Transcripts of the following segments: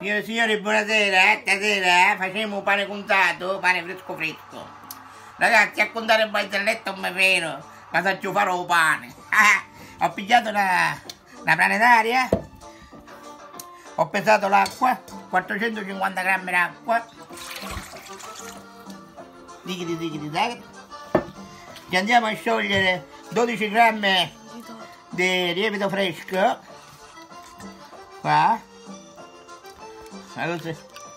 Signore e signori, buonasera, stasera facciamo un pane contato, pane fresco fresco. Ragazzi, a contare il barzelletta non è vero, ma saggio farò il pane. Ho pigliato una planetaria, ho pesato l'acqua, 450 grammi d'acqua, digiti, ci andiamo a sciogliere 12 grammi di lievito fresco, qua. Così.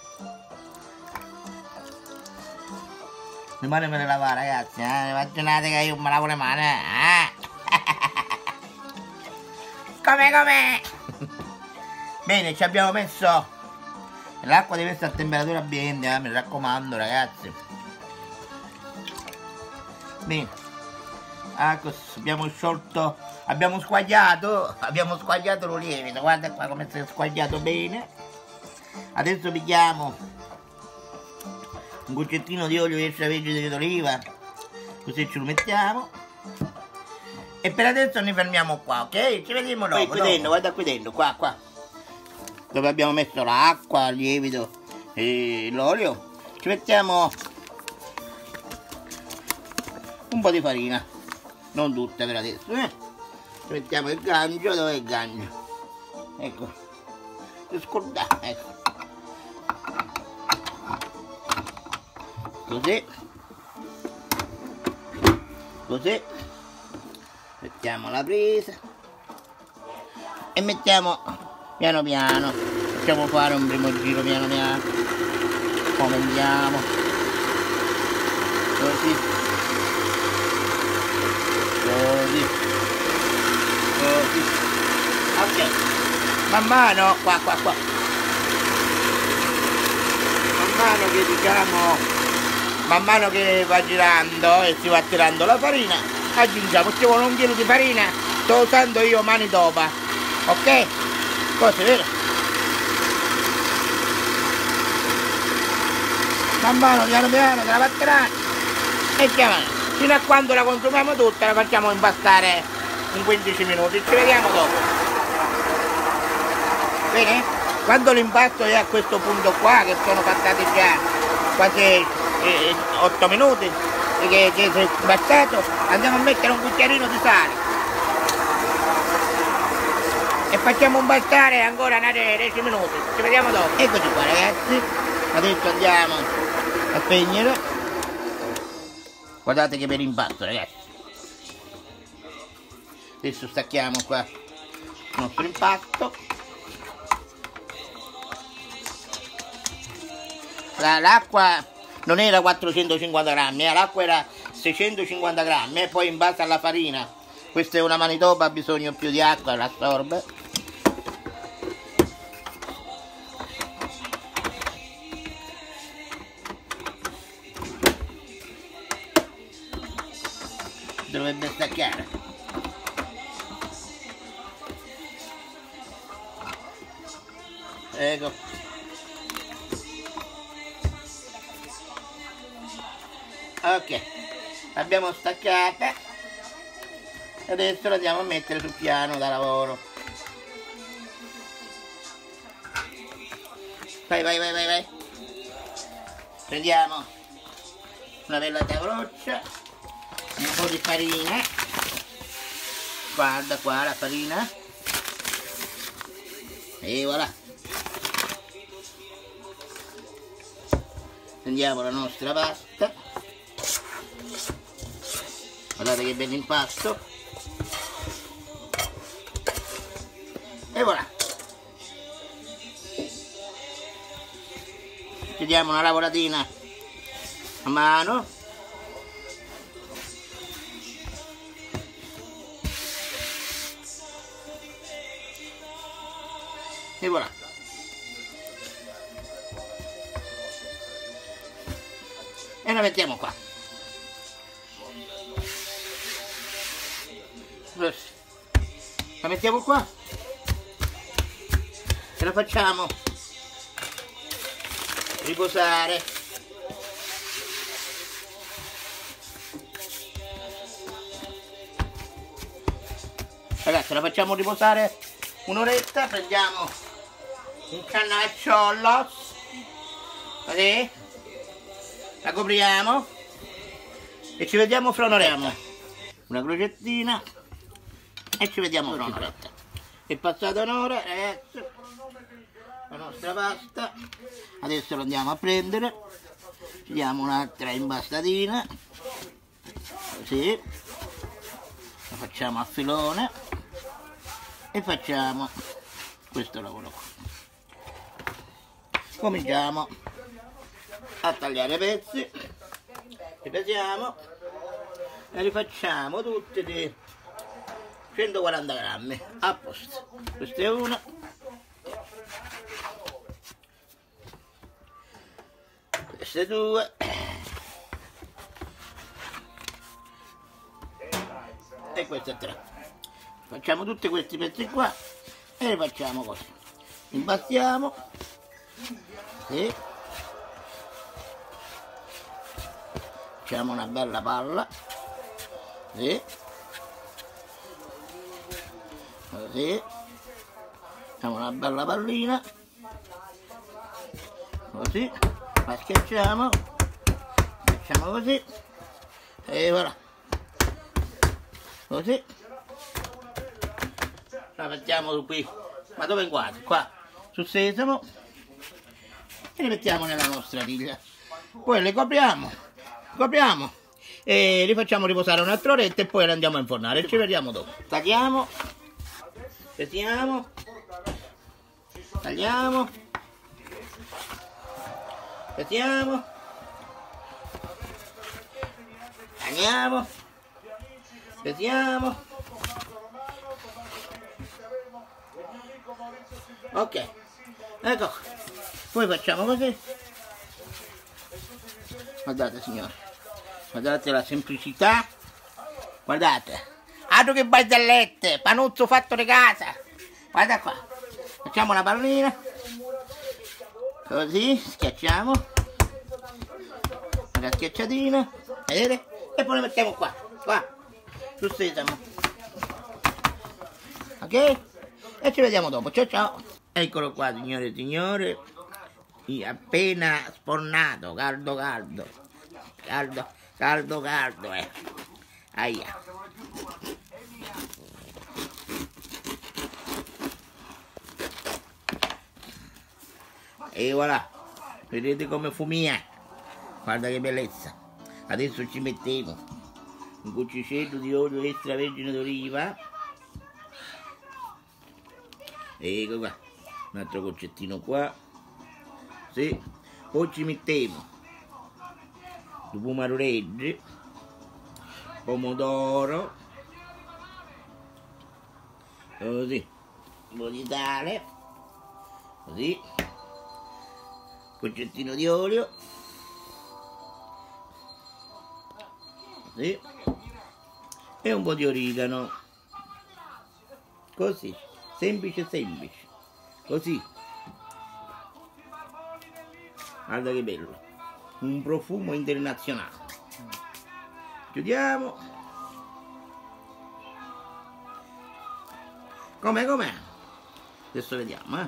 Le mani me le lavo, ragazzi, immaginate che io me lavo le mani, Come? Bene, ci abbiamo messo l'acqua, deve essere a temperatura ambiente, mi raccomando, ragazzi. Bene, ecco, abbiamo sciolto, abbiamo squagliato lo lievito, guarda qua come si è squagliato bene. Adesso pigliamo un goccettino di olio extravergine d'oliva, così ce lo mettiamo. E per adesso ne fermiamo qua, ok? Ci vediamo dopo. Qui dentro, guarda qui dentro, qua. Dove abbiamo messo l'acqua, il lievito e l'olio. Ci mettiamo un po' di farina, non tutta per adesso, Ci mettiamo il gancio, dove è il gancio? Ecco, scordate, ecco. Così mettiamo la presa e mettiamo piano piano, facciamo fare un primo giro piano come andiamo, così, ok, man mano qua man mano che va girando e si va tirando la farina, aggiungiamo, ci vuole 1 chilo di farina, sto usando io Manitoba, ok? Così, vero? Man mano, piano piano, te la batteranno e chiamano, fino a quando la consumiamo tutta, la facciamo impastare in 15 minuti, ci vediamo dopo. Bene? Quando l'impasto è a questo punto qua, che sono passati già quasi 8 minuti che si è impastato, andiamo a mettere un cucchiarino di sale e facciamo impastare ancora 10 minuti, ci vediamo dopo. Eccoci qua, ragazzi, adesso andiamo a spegnere, guardate che bel impasto, ragazzi. Adesso stacchiamo qua il nostro impasto. L'acqua non era 450 grammi, l'acqua era 650 grammi e poi in base alla farina, questa è una Manitoba, ha bisogno più di acqua, l'assorbe. Dovrebbe staccare. Ecco. Ok, l'abbiamo staccata e adesso la andiamo a mettere sul piano da lavoro. Vai. Prendiamo una bella tavoloccia, un po' di farina, guarda qua la farina, e voilà. Prendiamo la nostra pasta. Guardate che bello impasto. E voilà. Ci diamo una lavoratina a mano. E voilà. E la mettiamo qua. La mettiamo qua e la facciamo riposare. Ragazzi, la facciamo riposare un'oretta, prendiamo un cannavacciolo, così, la copriamo e ci vediamo fra un'oretta. Una crocettina e ci vediamo fra un'oretta. È passata un'ora, ragazzi, la nostra pasta, adesso la andiamo a prendere, ci diamo un'altra impastatina, così, la facciamo a filone e facciamo questo lavoro qua. Cominciamo a tagliare i pezzi, li pesiamo e li facciamo tutti di 140 grammi a posto. Questa è una, queste due e queste tre. Facciamo tutti questi pezzi qua e li facciamo così. Impastiamo, sì. Facciamo una bella palla, sì. Così. Facciamo una bella pallina, così. La schiacciamo, facciamo così e voilà, così. La mettiamo qui, ma dove guardi? Qua, sul sesamo e li mettiamo nella nostra tiglia. Poi le copriamo e li facciamo riposare un'altra oretta e poi le andiamo a infornare. Ci vediamo dopo. Tagliamo, pesiamo, tagliamo, pesiamo, tagliamo, pesiamo. Ok, ecco, poi facciamo così. Guardate signore, guardate la semplicità, guardate, altro che barzellette, panuzzo fatto di casa. Guarda qua, facciamo una pallina, così, schiacciamo, una schiacciatina, vedete? E poi la mettiamo qua, sul sesamo. Ok? E ci vediamo dopo, ciao ciao. Eccolo qua signore e signori, appena sfornato, caldo, aia. E voilà, vedete come fumia, guarda che bellezza. Adesso ci mettiamo un goccicello di olio extravergine d'oliva, ecco qua, un altro goccettino qua, sì. Poi ci mettiamo il pomaroreggi, pomodoro, così, un po' di sale, così, goccettino di olio, così, e un po' di origano, così, semplice, così. Guarda che bello, un profumo internazionale. Chiudiamo. Com'è? Adesso vediamo,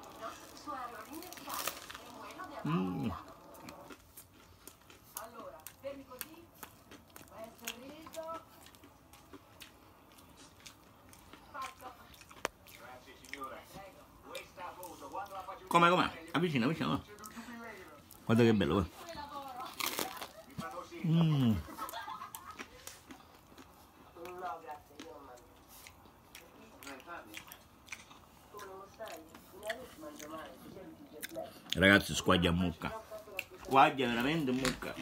Com'è? Avvicina. Guarda che bello, Ragazzi, squaglia a mucca. Squaglia veramente mucca.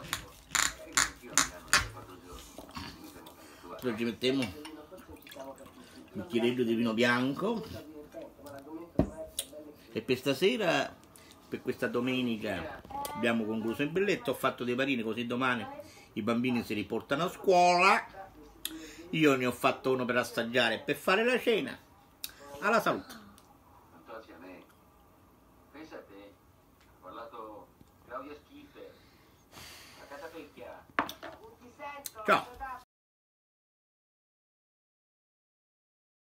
Poi ci mettiamo un bicchierello di vino bianco. E per stasera, per questa domenica, abbiamo concluso in bellezza. Ho fatto dei panini così domani i bambini si riportano a scuola. Io ne ho fatto uno per assaggiare e per fare la cena. Alla salute. Pensa a te, ha parlato Claudia Schiffer, a Catapecchia. Ciao.